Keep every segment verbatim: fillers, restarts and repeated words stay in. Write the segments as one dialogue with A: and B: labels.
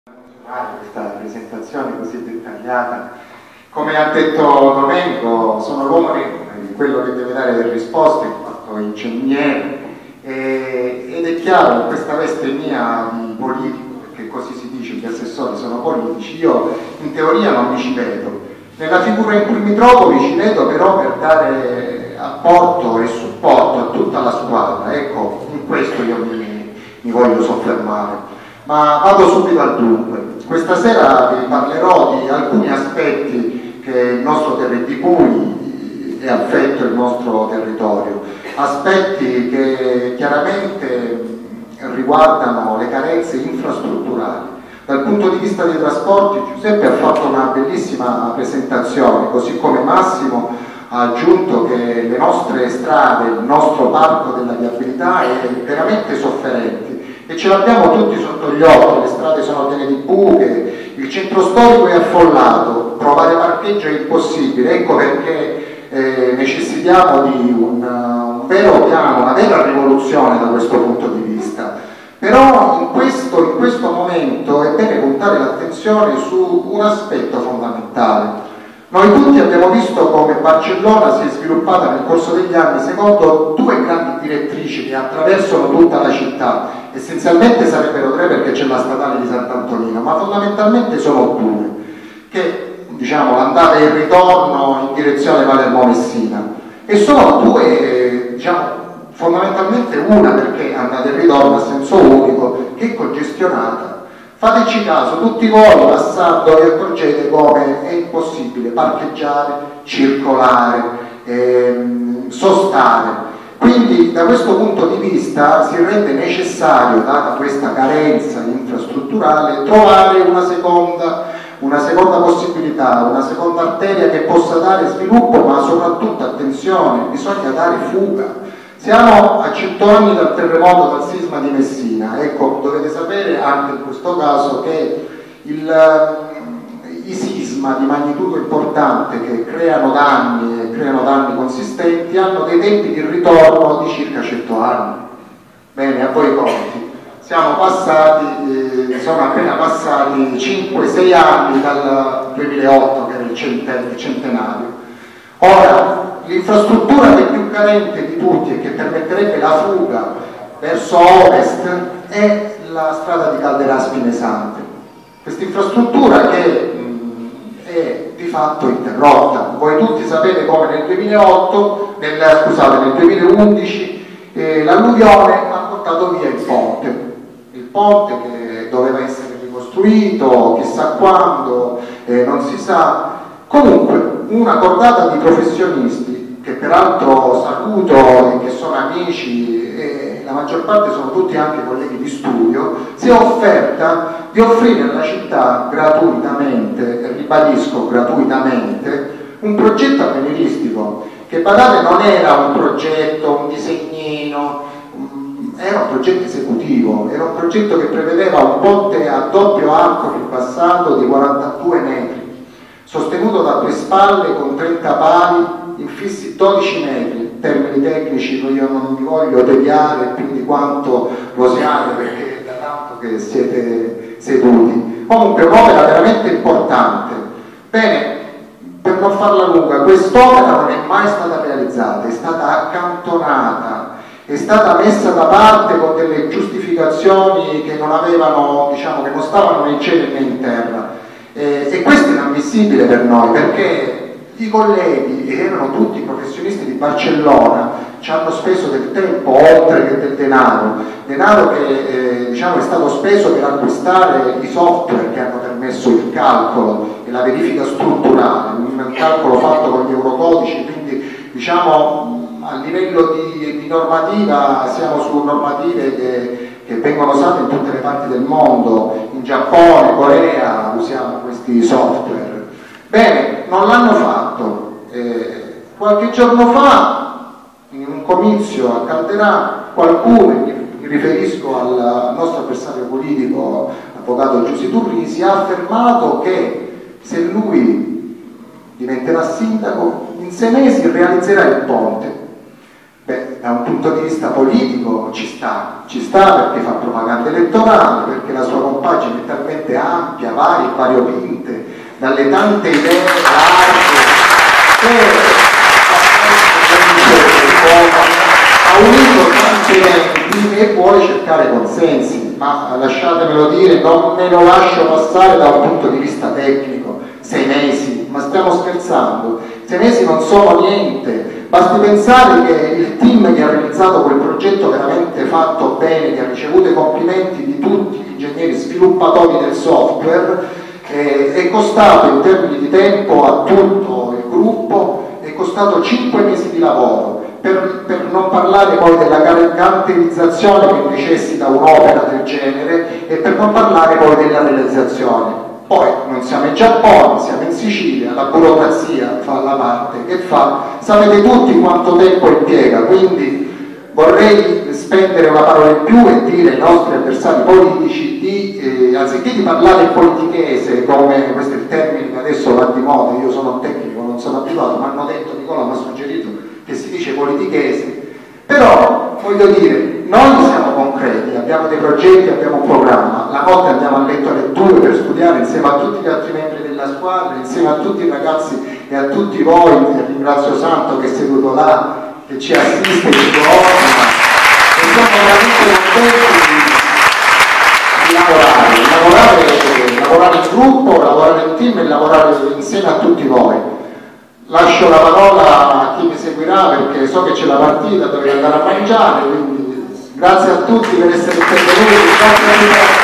A: Questa presentazione così dettagliata. Come ha detto Domenico, sono l'uomo di quello che deve dare le risposte, in quanto ingegnere, e, ed è chiaro che questa veste mia di politico, perché così si dice, gli assessori sono politici, io in teoria non mi ci vedo. Nella figura in cui mi trovo mi ci vedo però per dare apporto e supporto a tutta la squadra, ecco, in questo io mi, mi voglio soffermare. Ma vado subito al dunque. Questa sera vi parlerò di alcuni aspetti che il nostro territorio, di cui è affetto il nostro territorio, aspetti che chiaramente riguardano le carenze infrastrutturali. Dal punto di vista dei trasporti, Giuseppe ha fatto una bellissima presentazione, così come Massimo ha aggiunto che le nostre strade, il nostro parco della viabilità è veramente sofferente. E ce l'abbiamo tutti sotto gli occhi, le strade sono piene di buche, il centro storico è affollato, trovare parcheggio è impossibile, ecco perché eh, necessitiamo di un, un vero piano, una vera rivoluzione da questo punto di vista. Però in questo, in questo momento è bene puntare l'attenzione su un aspetto fondamentale. Noi tutti abbiamo visto come Barcellona si è sviluppata nel corso degli anni secondo due grandi direttrici che attraversano tutta la città. Essenzialmente sarebbero tre perché c'è la statale di Sant'Antonino, ma fondamentalmente sono due, che diciamo l'andata e il ritorno in direzione Palermo Messina. E sono due, diciamo, fondamentalmente una perché andata e ritorno a senso unico, che è congestionata. Fateci caso, tutti voi passando vi accorgete come è impossibile parcheggiare, circolare, ehm, sostare. Quindi da questo punto di vista si rende necessario, data questa carenza infrastrutturale, trovare una seconda, una seconda possibilità, una seconda arteria che possa dare sviluppo, ma soprattutto, attenzione, bisogna dare fuga. Siamo a cento anni dal terremoto, dal sisma di Messina. Ecco, dovete sapere anche in questo caso che il, i sisma di magnitudo importante che creano danni e creano danni consistenti hanno dei tempi di ritorno di circa cento anni. Bene, a voi conti. Siamo passati, eh, sono appena passati cinque sei anni dal duemilaotto, che era il centenario. Ora, l'infrastruttura che è più carente di tutti e che permetterebbe la fuga verso ovest è la strada di Calderà-Spinesante. Questa infrastruttura che mh, è di fatto interrotta. Voi tutti sapete come nel duemilaotto, nel, scusate, nel duemilaundici eh, l'alluvione ha portato via il ponte. Il ponte che doveva essere ricostruito, chissà quando, eh, non si sa. Comunque, una cordata di professionisti, che peraltro saluto e che sono amici, e la maggior parte sono tutti anche colleghi di studio, si è offerta di offrire alla città gratuitamente, e ribadisco gratuitamente, un progetto avveniristico, che badate non era un progetto, un disegnino, era un progetto esecutivo, era un progetto che prevedeva un ponte a doppio arco ribassato di quarantadue metri, sostenuto da due spalle con trenta pali infissi dodici metri. In termini tecnici io non vi voglio tediare più di quanto lo siate perché è da tanto che siete seduti. Comunque è un'opera veramente importante. Bene, per non farla lunga, quest'opera non è mai stata realizzata, è stata accantonata, è stata messa da parte con delle giustificazioni che non avevano, diciamo, che non stavano né in cielo né in terra. Eh, e questo è inammissibile per noi perché i colleghi, che erano tutti professionisti di Barcellona, ci hanno speso del tempo oltre che del denaro, denaro che eh, diciamo è stato speso per acquistare i software che hanno permesso il calcolo e la verifica strutturale, un calcolo fatto con gli eurocodici, quindi diciamo a livello di, di normativa siamo su normative che che vengono usate in tutte le parti del mondo, in Giappone, Corea, usiamo questi software. Bene, non l'hanno fatto. Eh, qualche giorno fa, in un comizio a Calderà, qualcuno, mi riferisco al nostro avversario politico, l'avvocato Giusy Turrisi, ha affermato che se lui diventerà sindaco, in sei mesi realizzerà il ponte. Beh, da un punto di vista politico ci sta, ci sta perché fa propaganda elettorale, perché la sua compagine è talmente ampia, varia e variopinte, dalle tante idee larghe che ha unito tante menti e vuole cercare consensi, ma lasciatemelo dire, non me lo lascio passare da un punto di vista tecnico. Sei mesi, ma stiamo scherzando? Sei mesi non sono niente. Basti pensare che il team che ha realizzato quel progetto veramente fatto bene, che ha ricevuto i complimenti di tutti gli ingegneri sviluppatori del software, eh, è costato in termini di tempo a tutto il gruppo, è costato cinque mesi di lavoro. Per, per non parlare poi della caratterizzazione che necessita un'opera del genere e per non parlare poi della realizzazione. Poi non siamo in Giappone, siamo in Sicilia, la burocrazia fa la parte che fa, sapete tutti quanto tempo impiega, quindi vorrei spendere una parola in più e dire ai nostri avversari politici di, eh, anziché di parlare in politichese, come questo è il termine che adesso va di moda, io sono tecnico, non sono abituato, mi hanno detto, Nicola mi ha suggerito che si dice politichese, però voglio dire, noi siamo concreti, abbiamo dei progetti, abbiamo un programma, la notte andiamo a letto alle due per studiare insieme a tutti gli altri membri della squadra, insieme a tutti i ragazzi e a tutti voi, e ringrazio Santo che è seduto là, che ci assiste, ci coordina, e siamo veramente contenti di lavorare, lavorare, lavorare in gruppo, lavorare in team e lavorare insieme a tutti voi. Lascio la parola a chi mi seguirà perché so che c'è la partita, dove andare a mangiare, quindi grazie a tutti per essere intervenuti, grazie a tutti la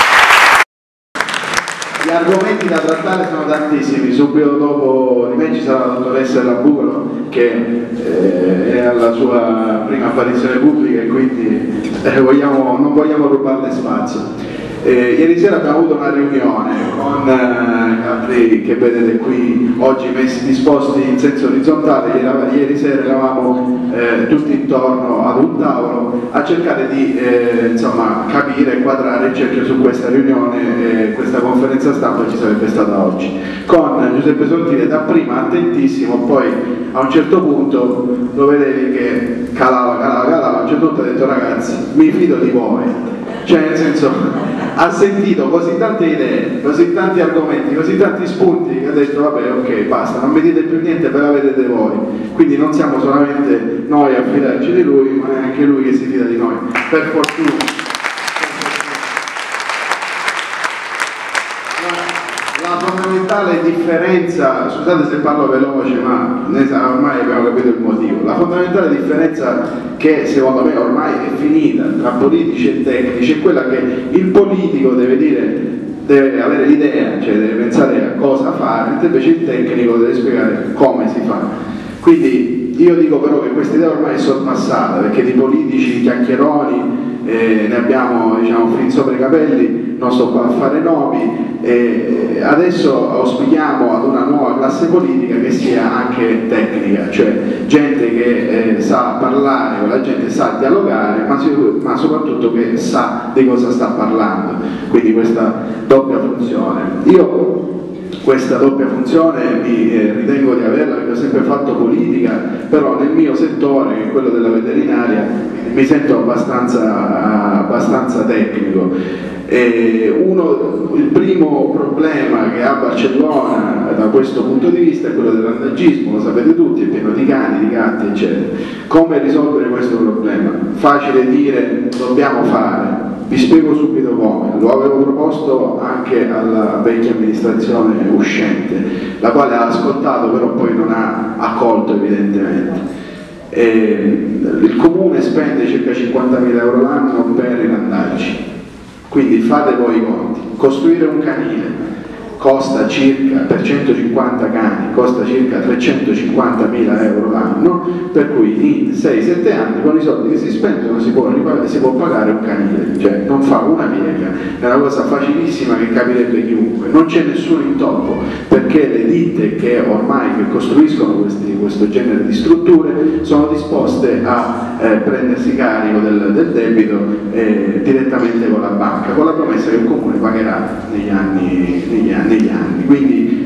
A: squadra.
B: Gli argomenti da trattare sono tantissimi, subito dopo di me ci sarà la dottoressa Labugolo che eh, è alla sua prima apparizione pubblica e quindi eh, vogliamo, non vogliamo rubarle spazio. Eh, ieri sera abbiamo avuto una riunione con eh, altri che vedete qui oggi messi disposti in senso orizzontale. Ieri, ieri sera eravamo eh, tutti intorno ad un tavolo a cercare di eh, insomma, capire, quadrare il cerchio su questa riunione e eh, questa conferenza stampa ci sarebbe stata oggi con Giuseppe Sottile dapprima attentissimo, poi a un certo punto lo vedevi che calava, calava, calava, a un certo punto ha detto ragazzi mi fido di voi, cioè nel senso ha sentito così tante idee, così tanti argomenti, così tanti spunti che ha detto vabbè ok basta, non mi dite più niente, ve la vedete voi, quindi non siamo solamente noi a fidarci di lui ma è anche lui che si fida di noi, per fortuna. La fondamentale differenza, scusate se parlo veloce ma ormai abbiamo capito il motivo, la fondamentale differenza che secondo me ormai è finita tra politici e tecnici è quella che il politico deve dire, deve avere l'idea, cioè deve pensare a cosa fare, mentre invece il tecnico deve spiegare come si fa. Quindi io dico però che questa idea ormai è sorpassata, perché di politici, di chiacchieroni, eh, ne abbiamo diciamo, fin sopra i capelli, non sto qua a fare nomi, e adesso auspichiamo ad una nuova classe politica che sia anche tecnica, cioè gente che eh, sa parlare, la gente sa dialogare, ma, ma soprattutto che sa di cosa sta parlando, quindi questa doppia funzione. Io questa doppia funzione mi eh, ritengo di averla perché ho sempre fatto politica, però nel mio settore, che è quello della veterinaria, mi sento abbastanza, abbastanza tecnico. E uno, il primo problema che ha Barcellona da questo punto di vista è quello dell'andagismo, lo sapete tutti, è pieno di cani, di gatti, eccetera. Come risolvere questo problema? Facile dire, dobbiamo fare. Vi spiego subito come, lo avevo proposto anche alla vecchia amministrazione uscente, la quale ha ascoltato però poi non ha accolto evidentemente. E il comune spende circa cinquantamila euro l'anno per i randaggi, quindi fate voi i conti, costruire un canile costa circa, per centocinquanta cani, costa circa trecentocinquantamila euro l'anno, per cui in sei sette anni con i soldi che si spendono si può, si può pagare un canile, cioè non fa una piega, è una cosa facilissima che capirebbe chiunque, non c'è nessun intoppo, perché le ditte che ormai che costruiscono questi, questo genere di strutture sono disposte a eh, prendersi carico del, del debito eh, direttamente con la banca, con la promessa che il comune pagherà negli anni, negli anni negli anni, quindi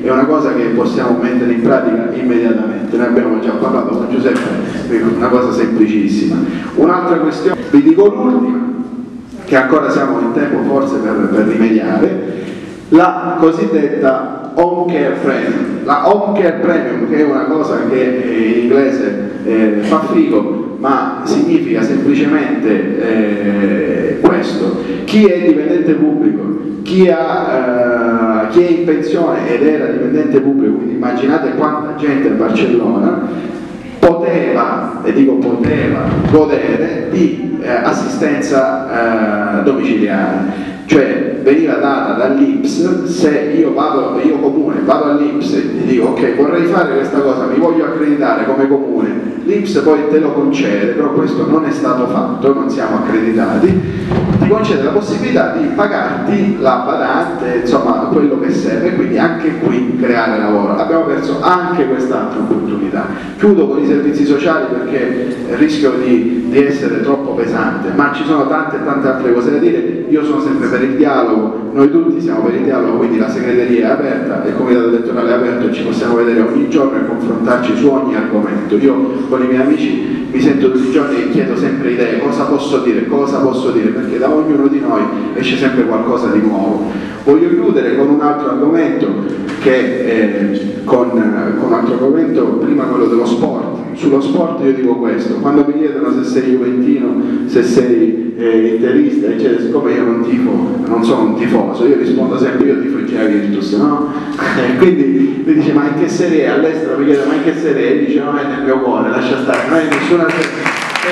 B: è una cosa che possiamo mettere in pratica immediatamente. Ne abbiamo già parlato con Giuseppe, una cosa semplicissima. Un'altra questione, vi dico l'ultima, che ancora siamo in tempo forse per, per rimediare, la cosiddetta Home Care Premium. La Home Care Premium, che è una cosa che in inglese eh, fa figo, ma significa semplicemente eh, questo: chi è dipendente pubblico, chi, ha, eh, chi è in pensione ed era dipendente pubblico, quindi immaginate quanta gente a Barcellona, poteva, e dico poteva, godere di eh, assistenza eh, domiciliare. Cioè veniva data dall'I N P S, se io vado, io comune, vado all'I N P S e ti dico ok, vorrei fare questa cosa, mi voglio accreditare come comune, l'I N P S poi te lo concede, però questo non è stato fatto, non siamo accreditati, ti concede la possibilità di pagarti la badante, insomma quello che serve, quindi anche qui creare lavoro. Abbiamo perso anche quest'altra opportunità. Chiudo con i servizi sociali perché rischio di, di essere troppo pesante, ma ci sono tante e tante altre cose da dire. Io sono sempre per il dialogo, noi tutti siamo per il dialogo, quindi la segreteria è aperta, il comitato elettorale è aperto e ci possiamo vedere ogni giorno e confrontarci su ogni argomento. Io con i miei amici mi sento tutti i giorni e chiedo sempre idee, cosa posso dire, cosa posso dire, perché da ognuno di noi esce sempre qualcosa di nuovo. Voglio chiudere con un altro argomento, che è con, con un altro argomento, prima quello dello sport. Sullo sport io dico questo: quando mi chiedono se sei juventino, se sei eh, interista, eccetera, siccome io non tifo, non sono un tifoso, io rispondo sempre io tifo il Gea Virtus, no? E quindi mi dice ma in che serie è? All'estero mi chiede ma in che serie è? E dice no, è nel mio cuore, lascia stare, non è nessuna serie.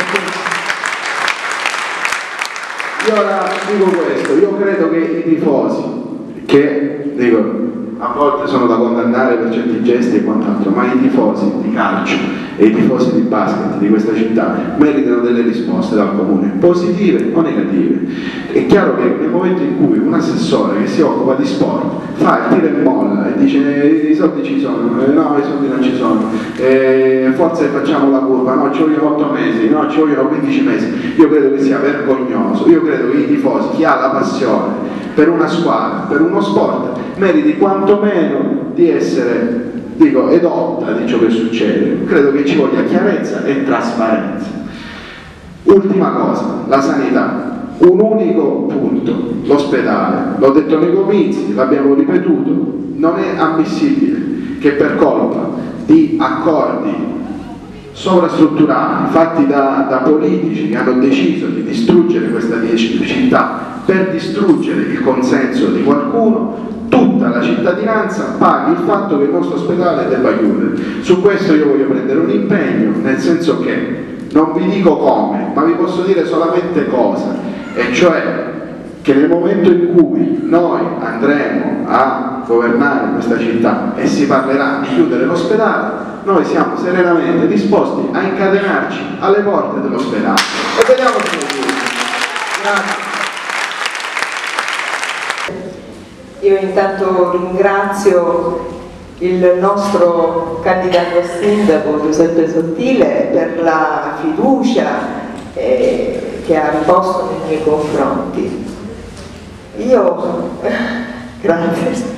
B: Io ora dico questo, io credo che i tifosi, che dico a volte sono da condannare per certi gesti e quant'altro, ma i tifosi di calcio e i tifosi di basket di questa città meritano delle risposte dal comune, positive o negative. È chiaro che nel momento in cui un assessore che si occupa di sport fa il tiro e molla e dice i soldi ci sono, eh, no i soldi non ci sono, eh, forse facciamo la curva, no ci vogliono otto mesi, no ci vogliono quindici mesi, io credo che sia vergognoso. Io credo che i tifosi, chi ha la passione per una squadra, per uno sport, meriti quantomeno di essere, dico, edotta di ciò che succede. Credo che ci voglia chiarezza e trasparenza. Ultima cosa, la sanità. Un unico punto, l'ospedale. L'ho detto nei comizi, l'abbiamo ripetuto, non è ammissibile che per colpa di accordi sovrastrutturati fatti da, da politici che hanno deciso di distruggere questa città per distruggere il consenso di qualcuno, tutta la cittadinanza paghi il fatto che il nostro ospedale debba chiudere. Su questo io voglio prendere un impegno, nel senso che non vi dico come, ma vi posso dire solamente cosa, e cioè che nel momento in cui noi andremo a governare questa città e si parlerà di chiudere l'ospedale, noi siamo serenamente disposti a incatenarci alle porte dell'ospedale e vediamo se lo chiude. Grazie.
C: Io intanto ringrazio il nostro candidato a sindaco Giuseppe Sottile per la fiducia eh, che ha riposto nei miei confronti. Io, grazie.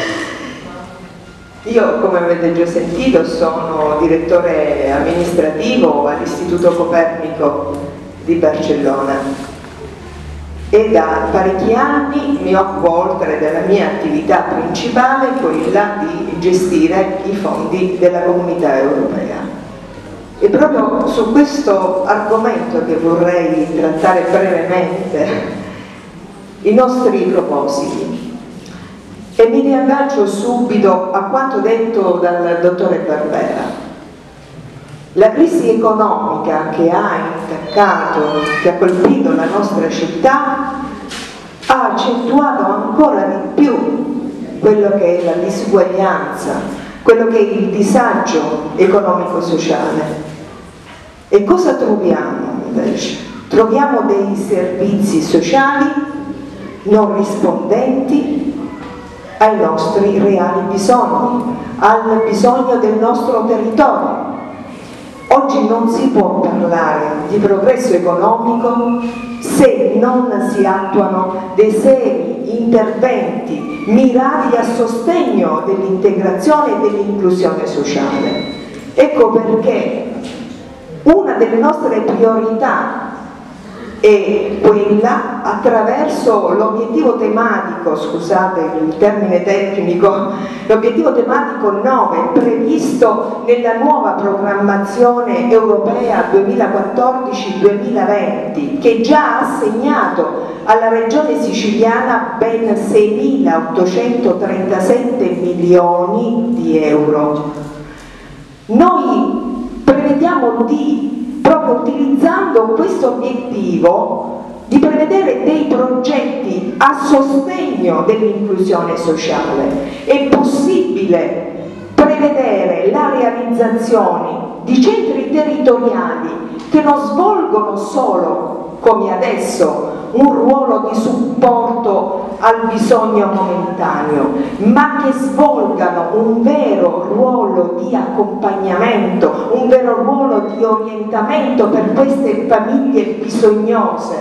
C: Io, come avete già sentito, sono direttore amministrativo all'Istituto Copernico di Barcellona e da parecchi anni mi occupo, oltre della mia attività principale, quella di gestire i fondi della Comunità Europea. E proprio su questo argomento che vorrei trattare brevemente i nostri propositi. E mi riaggancio subito a quanto detto dal dottore Barbera. La crisi economica che ha intaccato, che ha colpito la nostra città, ha accentuato ancora di più quello che è la disuguaglianza, quello che è il disagio economico-sociale. E cosa troviamo invece? Troviamo dei servizi sociali non rispondenti ai nostri reali bisogni, al bisogno del nostro territorio. Oggi oggi non si può parlare di progresso economico se non si attuano dei seri interventi mirati a sostegno dell'integrazione e dell'inclusione sociale. Ecco perché una delle nostre priorità è quella, attraverso l'obiettivo tematico, scusate il termine tecnico, l'obiettivo tematico nove previsto nella nuova programmazione europea duemilaquattordici duemilaventi, che già ha assegnato alla regione siciliana ben seimilaottocentotrentasette milioni di euro. Noi prevediamo di, proprio utilizzando questo obiettivo, di prevedere dei progetti a sostegno dell'inclusione sociale. È possibile prevedere la realizzazione di centri territoriali che non svolgono solo, come adesso, un ruolo di supporto al bisogno momentaneo, ma che svolgano un vero ruolo di accompagnamento, un vero ruolo di orientamento per queste famiglie bisognose.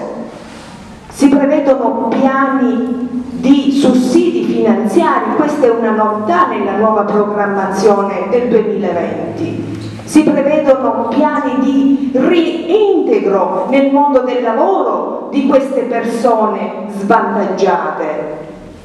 C: Si prevedono piani di sussidi finanziari, questa è una novità nella nuova programmazione del duemilaventi. Si prevedono piani di reintegro nel mondo del lavoro di queste persone svantaggiate.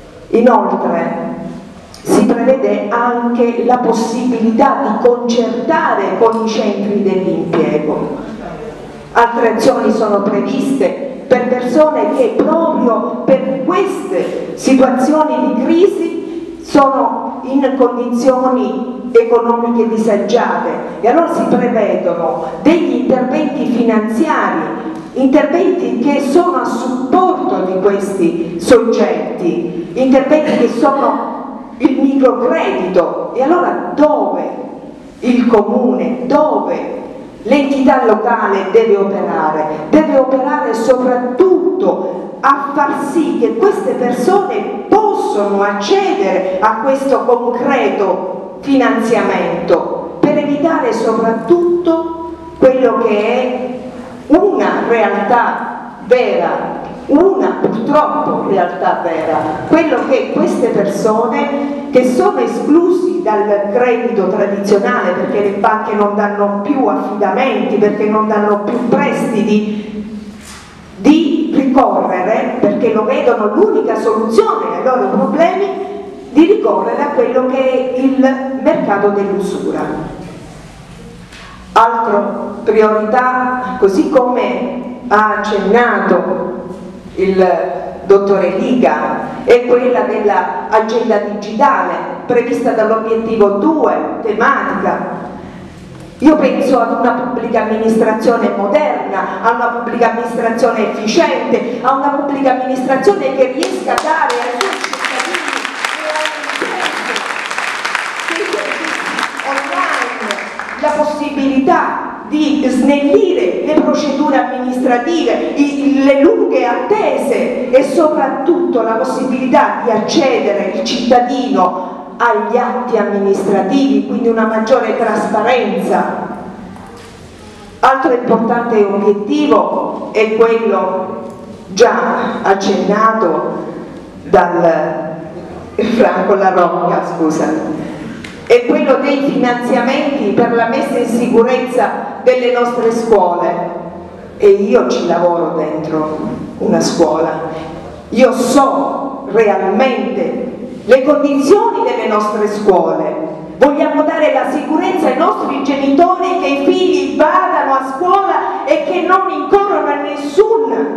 C: Inoltre si prevede anche la possibilità di concertare con i centri dell'impiego. Altre azioni sono previste per persone che proprio per queste situazioni di crisi sono in condizioni economiche disagiate, e allora si prevedono degli interventi finanziari, interventi che sono a supporto di questi soggetti, interventi che sono il microcredito. E allora dove il comune, dove l'entità locale deve operare? Deve operare soprattutto a far sì che queste persone possano accedere a questo concreto finanziamento, per evitare soprattutto quello che è una realtà vera, una purtroppo realtà vera, quello che queste persone che sono esclusi dal credito tradizionale, perché le banche non danno più affidamenti, perché non danno più prestiti, di ricorrere, perché lo vedono l'unica soluzione ai loro problemi, di ricorrere a quello che è il mercato dell'usura. Altra priorità, così come ha accennato il dottore Liga, è quella dell'agenda digitale prevista dall'obiettivo due, tematica. Io penso ad una pubblica amministrazione moderna, a una pubblica amministrazione efficiente, a una pubblica amministrazione che riesca a dare ai suoi cittadini la possibilità di snellire le procedure amministrative, i, le lunghe attese, e soprattutto la possibilità di accedere il cittadino agli atti amministrativi, quindi una maggiore trasparenza. Altro importante obiettivo è quello già accennato dal Franco La Rocca, scusa, è quello dei finanziamenti per la messa in sicurezza delle nostre scuole. E io ci lavoro dentro una scuola, io so realmente le condizioni delle nostre scuole. Vogliamo dare la sicurezza ai nostri genitori che i figli vadano a scuola e che non incorrono a nessun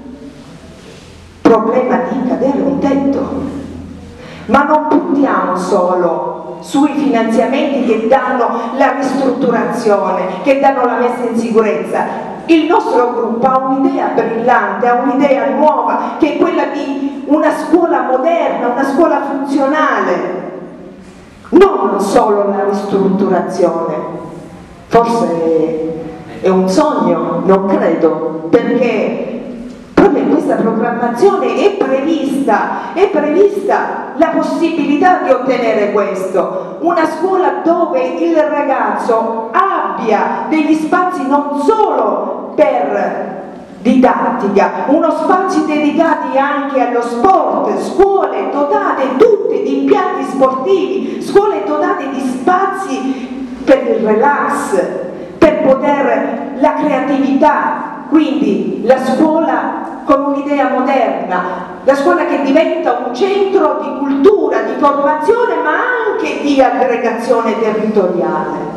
C: problema di cadere un tetto. Ma non puntiamo solo sui finanziamenti che danno la ristrutturazione, che danno la messa in sicurezza. Il nostro gruppo ha un'idea brillante, ha un'idea nuova, che è quella di una scuola moderna, una scuola funzionale. Non solo la ristrutturazione, forse è un sogno, non credo, perché proprio in questa programmazione è prevista, è prevista la possibilità di ottenere questo, una scuola dove il ragazzo abbia abbia degli spazi non solo per didattica, uno spazio dedicati anche allo sport, scuole dotate tutte di impianti sportivi, scuole dotate di spazi per il relax, per poter la creatività, quindi la scuola con un'idea moderna, la scuola che diventa un centro di cultura, di formazione, ma anche di aggregazione territoriale.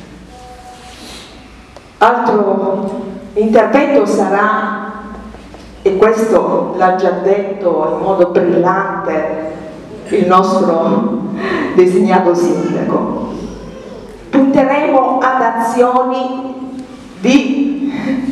C: Altro intervento sarà, e questo l'ha già detto in modo brillante il nostro designato sindaco, punteremo ad azioni di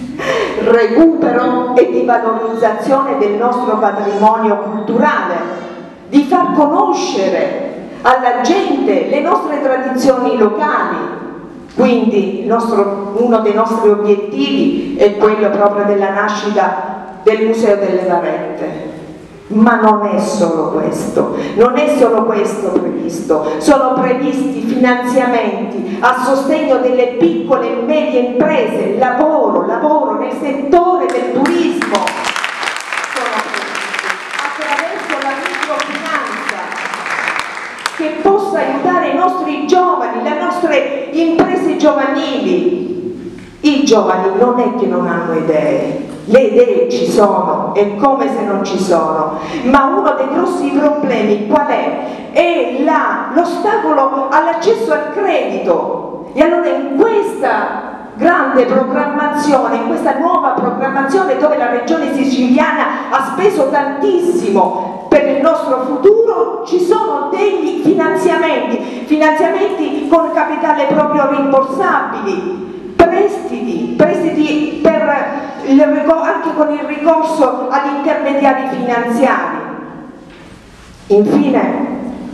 C: recupero e di valorizzazione del nostro patrimonio culturale, di far conoscere alla gente le nostre tradizioni locali. Quindi il nostro, uno dei nostri obiettivi è quello proprio della nascita del Museo delle Varette. Ma non è solo questo, non è solo questo previsto, sono previsti finanziamenti a sostegno delle piccole e medie imprese, lavoro, lavoro nel settore del turismo, sono previsti, attraverso la microfinanza che possa aiutare i nostri giovani, le nostre imprese giovanili. I giovani non è che non hanno idee, le idee ci sono, è come se non ci sono, ma uno dei grossi problemi qual è? È l'ostacolo all'accesso al credito. E allora in questa grande programmazione, in questa nuova programmazione dove la regione siciliana ha speso tantissimo per il nostro futuro, ci sono degli finanziamenti, finanziamenti con capitale proprio rimborsabili, prestiti, prestiti per il, anche con il ricorso ad intermediari finanziari. Infine,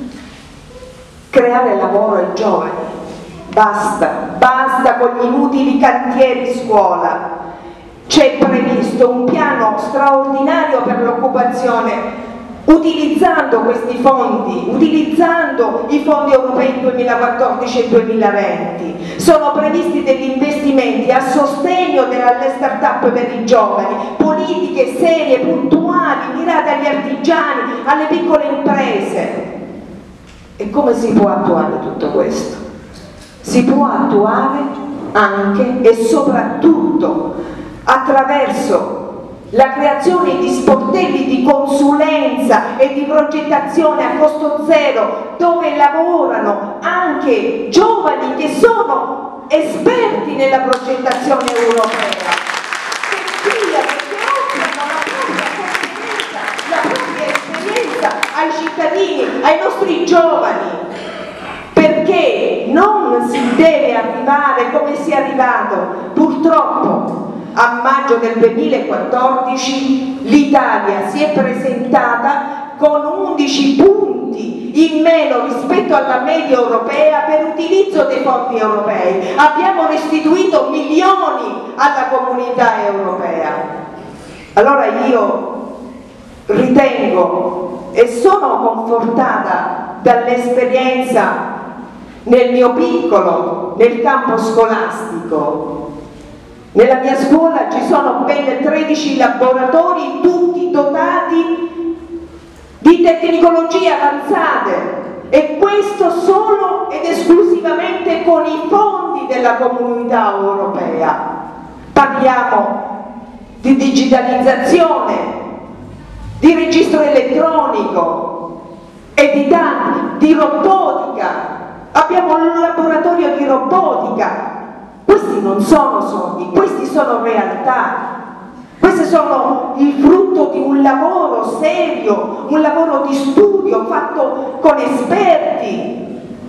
C: creare lavoro ai giovani. Basta, basta con gli inutili cantieri scuola. C'è previsto un piano straordinario per l'occupazione, utilizzando questi fondi, utilizzando i fondi europei duemilaquattordici e duemilaventi. Sono previsti degli investimenti a sostegno delle start-up per i giovani, politiche serie, puntuali, mirate agli artigiani, alle piccole imprese. E come si può attuare tutto questo? Si può attuare anche e soprattutto attraverso la creazione di sportelli di consulenza e di progettazione a costo zero, dove lavorano anche giovani che sono esperti nella progettazione europea, che spiegano, che offrono la propria competenza, la propria esperienza ai cittadini, ai nostri giovani, perché non si deve arrivare come si è arrivato purtroppo. A maggio del duemilaquattordici l'Italia si è presentata con undici punti in meno rispetto alla media europea per utilizzo dei fondi europei. Abbiamo restituito milioni alla comunità europea. Allora io ritengo e sono confortata dall'esperienza nel mio piccolo, nel campo scolastico. Nella mia scuola ci sono ben tredici laboratori, tutti dotati di tecnologie avanzate, e questo solo ed esclusivamente con i fondi della comunità europea. Parliamo di digitalizzazione, di registro elettronico e di tanti, di robotica. Abbiamo un laboratorio di robotica. Questi non sono soldi, questi sono realtà, questi sono il frutto di un lavoro serio, un lavoro di studio fatto con esperti,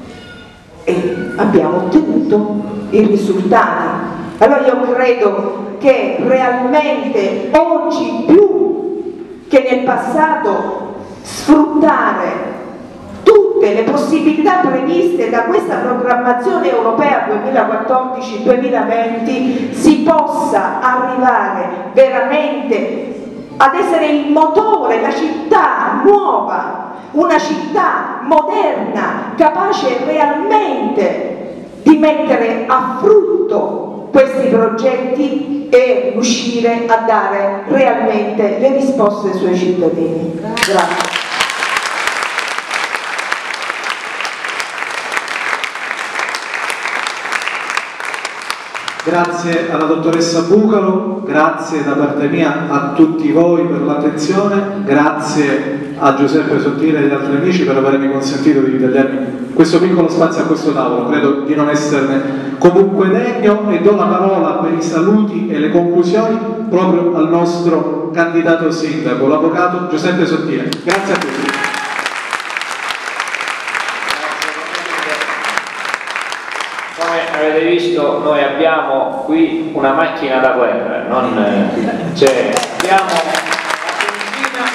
C: e abbiamo ottenuto i risultati. Allora io credo che realmente oggi più che nel passato sfruttare tutte le possibilità previste da questa programmazione europea duemilaquattordici duemilaventi si possa arrivare veramente ad essere il motore, la città nuova, una città moderna, capace realmente di mettere a frutto questi progetti e riuscire a dare realmente le risposte ai suoi cittadini. Grazie.
D: Grazie alla dottoressa Bucalo, grazie da parte mia a tutti voi per l'attenzione, grazie a Giuseppe Sottile e agli altri amici per avermi consentito di ritagliarmi questo piccolo spazio a questo tavolo. Credo di non esserne comunque degno e do la parola per i saluti e le conclusioni proprio al nostro candidato sindaco, l'avvocato Giuseppe Sottile. Grazie a tutti.
E: Come avete visto, noi abbiamo qui una macchina da guerra, non cioè, abbiamo la benzina,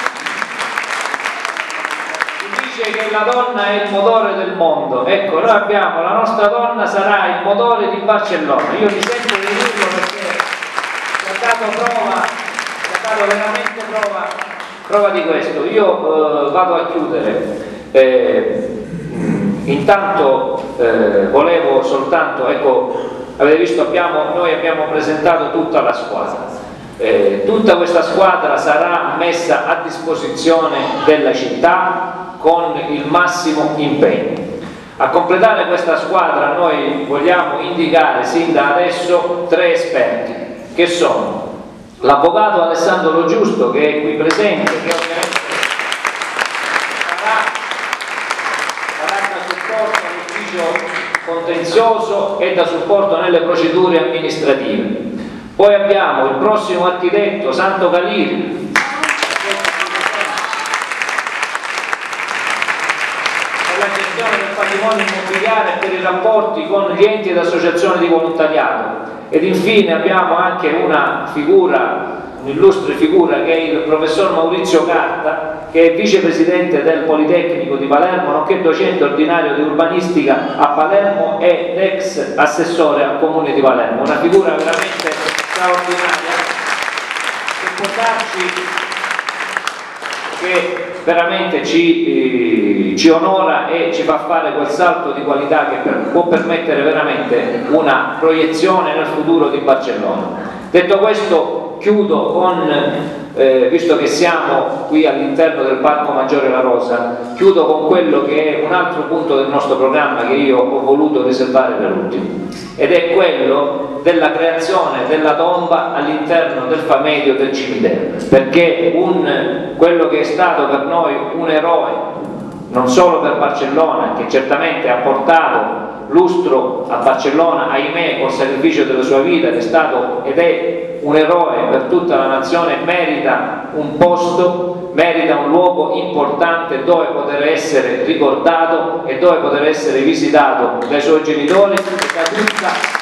E: si dice che la donna è il motore del mondo, ecco, noi abbiamo, la nostra donna sarà il motore di Barcellona. Io mi sento di dirlo perché ci ha dato prova, ci ha dato veramente prova, prova di questo. Io eh, vado a chiudere. Eh, Intanto eh, volevo soltanto, ecco, avete visto, abbiamo, noi abbiamo presentato tutta la squadra, eh, tutta questa squadra sarà messa a disposizione della città con il massimo impegno. A completare questa squadra noi vogliamo indicare sin da adesso tre esperti, che sono l'avvocato Alessandro Lo Giusto, che è qui presente, che ovviamente contenzioso e da supporto nelle procedure amministrative. Poi abbiamo il prossimo architetto Santo Caliri, per la gestione del patrimonio immobiliare e per i rapporti con gli enti ed associazioni di volontariato. Ed infine abbiamo anche una figura, un'illustre figura, che è il professor Maurizio Carta, che è vicepresidente del Politecnico di Palermo, nonché docente ordinario di urbanistica a Palermo ed ex assessore al Comune di Palermo. Una figura veramente straordinaria che può darci, che veramente ci, eh, ci onora e ci fa fare quel salto di qualità che per, può permettere veramente una proiezione nel futuro di Barcellona. Detto questo, chiudo con, eh, visto che siamo qui all'interno del Parco Maggiore La Rosa, chiudo con quello che è un altro punto del nostro programma che io ho voluto riservare per ultimo, ed è quello della creazione della tomba all'interno del Famedio del cimitero, perché un, quello che è stato per noi un eroe, non solo per Barcellona, che certamente ha portato lustro a Barcellona, ahimè, col sacrificio della sua vita, ed è stato ed è un eroe per tutta la nazione, merita un posto, merita un luogo importante dove poter essere ricordato e dove poter essere visitato dai suoi genitori e da tutta